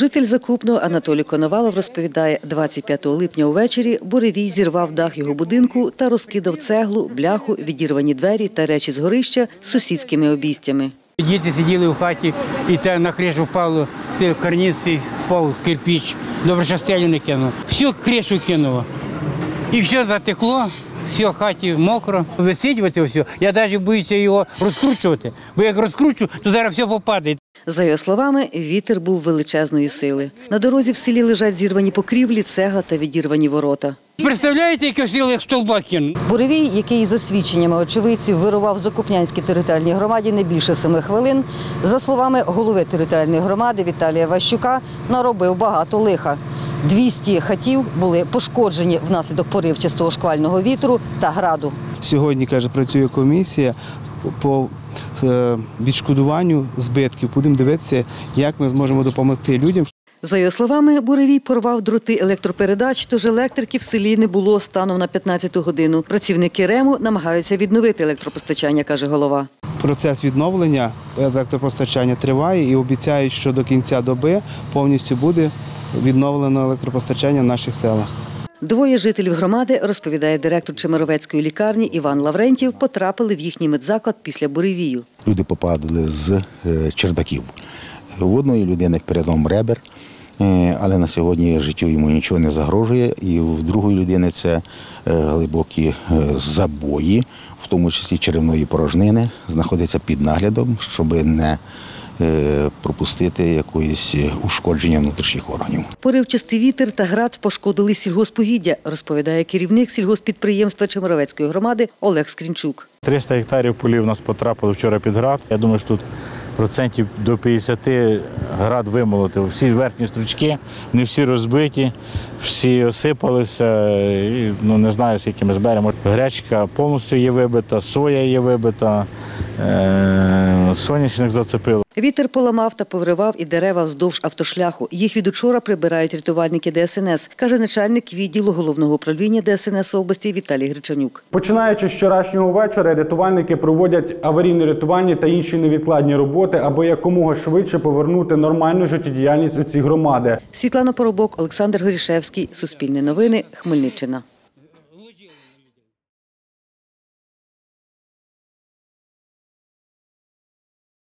Житель Закупного Анатолій Коновалов розповідає, 25 липня увечері буревій зірвав дах його будинку та розкидав цеглу, бляху, відірвані двері та речі з горища з сусідськими обійстями. Діти сиділи в хаті, і на кришу впало, карниз впав, кирпич. Добре, що стелю не кинуло. Всю кришу кинуло. І все затекло, все в хаті мокро. Висить оце все. Я навіть боюся його розкручувати, бо як розкручу, то зараз все попаде. За його словами, вітер був величезної сили. На дорозі в селі лежать зірвані покрівлі, цегла та відірвані ворота. Представляєте, яке сили як столба кинув? Буревій, який за свідченнями очевидців вирував в Закупнянській територіальній громаді не більше 7 хвилин, за словами голови територіальної громади Віталія Ващука, наробив багато лиха. 200 хатів були пошкоджені внаслідок поривчастого шквального вітру та граду. Сьогодні, каже, працює комісія по відшкодуванню збитків. Будемо дивитися, як ми зможемо допомогти людям. За його словами, буревій порвав дроти електропередач, тож електрики в селі не було станом на 15-ту годину. Працівники РЕМу намагаються відновити електропостачання, каже голова. Процес відновлення електропостачання триває і обіцяють, що до кінця доби повністю буде відновлено електропостачання в наших селах. 2 жителів громади, розповідає директор Чемеровецької лікарні Іван Лаврентів, потрапили в їхній медзаклад після буревію. Люди попадали з чердаків. В одної людини перелом ребер, але на сьогодні життю йому нічого не загрожує. І в другої людини це глибокі забої, в тому числі черевної порожнини, знаходяться під наглядом, щоб не пропустити якоїсь ушкодження внутрішніх органів. Поривчастий вітер та град пошкодили сільгоспугіддя, розповідає керівник сільгосппідприємства Чемеровецької громади Олег Скрінчук. 300 гектарів полів у нас потрапили вчора під град. Я думаю, що тут процентів до 50 град вимолотив. Всі верхні стручки, не всі розбиті, всі осипалися. І, не знаю, скільки ми зберемо. Гречка повністю є вибита, соя є вибита, соняшник зацепило. Вітер поламав та повривав і дерева вздовж автошляху. Їх від учора прибирають рятувальники ДСНС, каже начальник відділу Головного управління ДСНС області Віталій Гричанюк. Починаючи з вчорашнього вечора, рятувальники проводять аварійно-рятувальні та інші невідкладні роботи, аби якомога швидше повернути нормальну життєдіяльність у ці громади. Світлана Поробок, Олександр Горішевський, Суспільне новини, Хмельниччина.